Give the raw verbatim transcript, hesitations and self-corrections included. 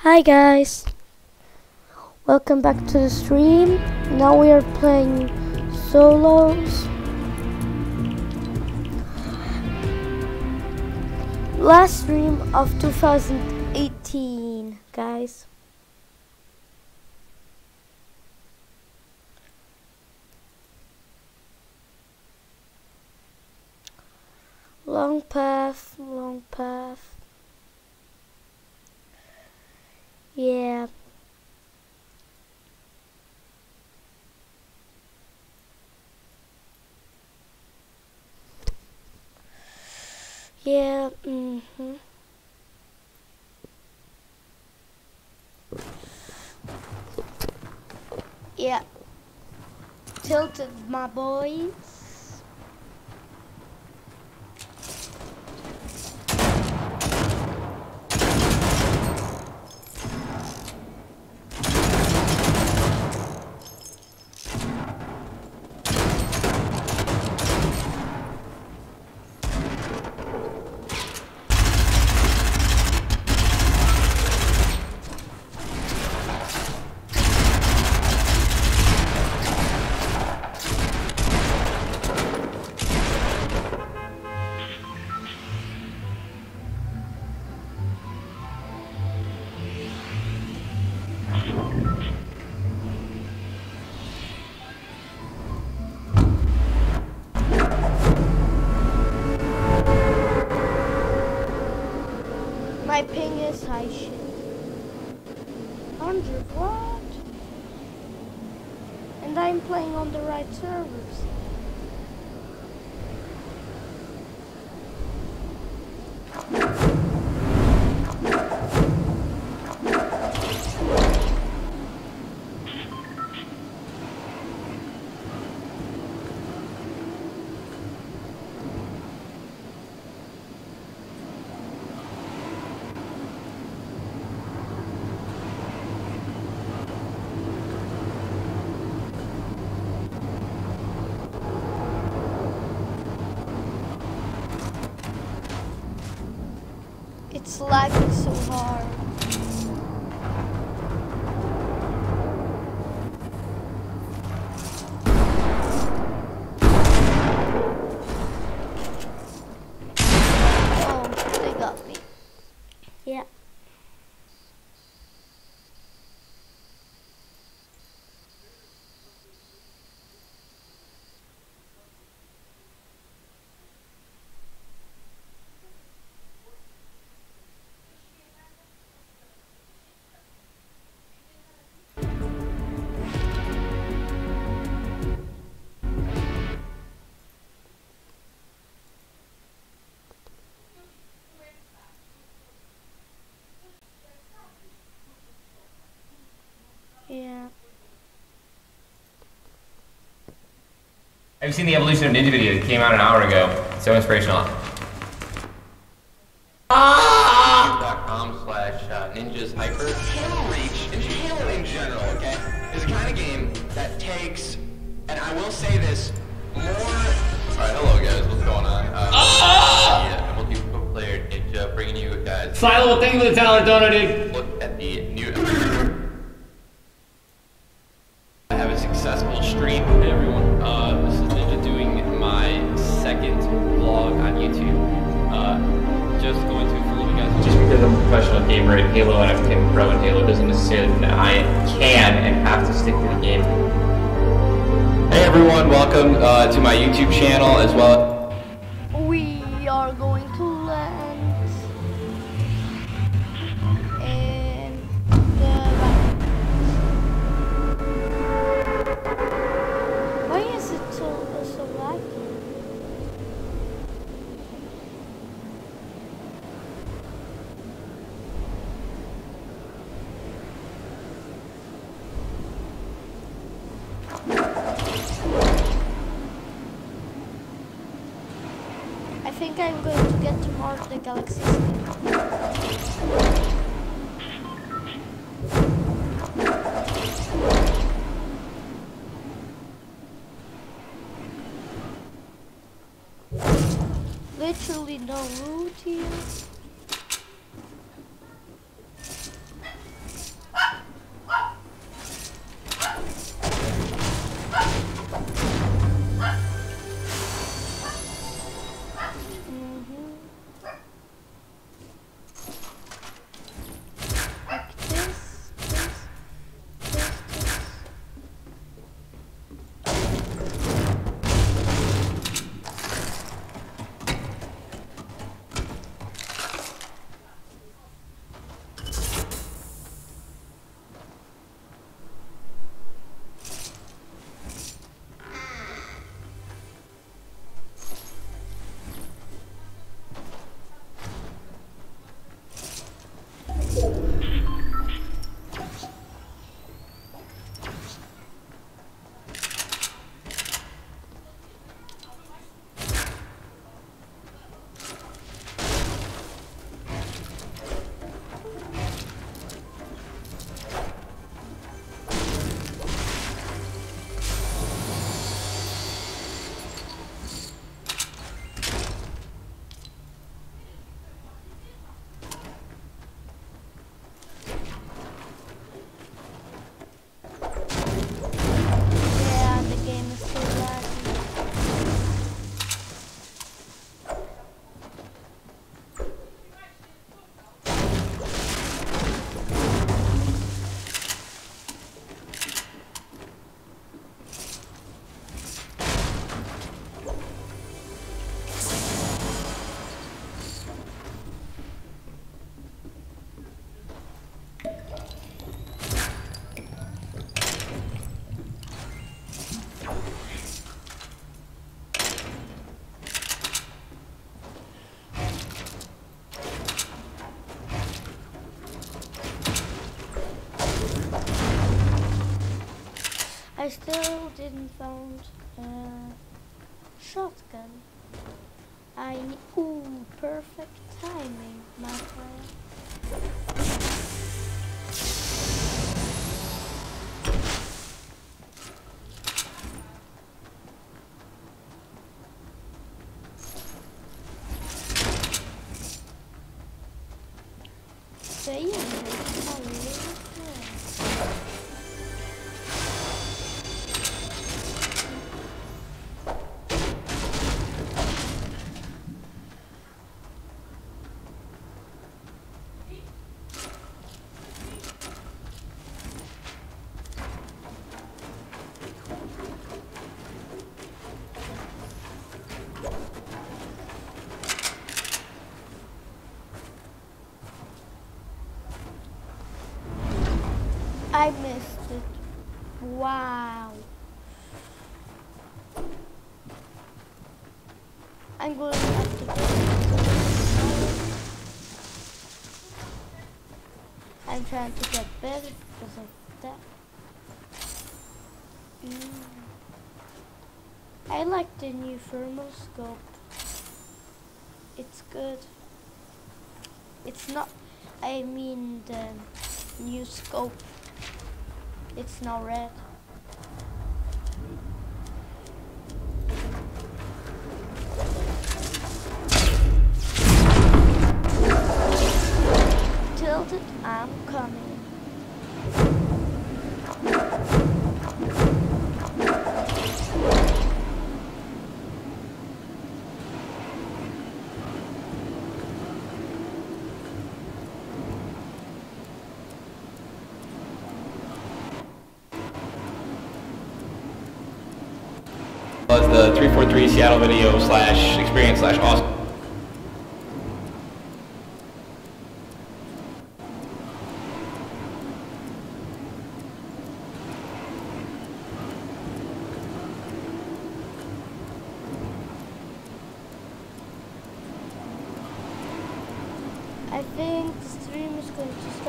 Hi guys, welcome back to the stream. Now we are playing solos. Last stream of two thousand eighteen, guys. Long path, long path. Yeah. Yeah, mm-hmm. Yeah. Tilted, my boys. My ping is high shit. one hundred, what? And I'm playing on the right servers. It's lagging so hard. Oh, they got me. Yeah. Yeah. Have you seen the Evolution of Ninja video? It came out an hour ago. So inspirational. Ah! slash uh, ninjas hyper. Halo Reach, and Halo in general, okay, is a kind of game that takes, and I will say this, more... Alright, hello guys, what's going on? Uh, ah! Yeah, multiplayer ninja, bringing you guys... Silo, thank you for the talent donated. Look at the new... I have a successful stream. Hey everyone, uh, this is Ninja doing my second vlog on YouTube. Uh, just going to for you guys. Just because I'm a professional gamer in Halo and I've become pro in Halo doesn't necessarily mean that I can and have to stick to the game. Hey everyone, welcome uh, to my YouTube channel as well. We are going to land in the Why is it so so laggy? I think I'm going to get to Mars the Galaxy literally no loot here. I still didn't found a shotgun. I need, ooh, perfect timing, my friend. Saying this, my little friend. I missed it. Wow. I'm going to have to do I'm trying to get better because of that. Mm. I like the new thermal scope. It's good. It's not, I mean the new scope. It's now red. Tilted, I'm coming. Was the three forty-three Seattle video slash experience slash awesome. I think the stream is going to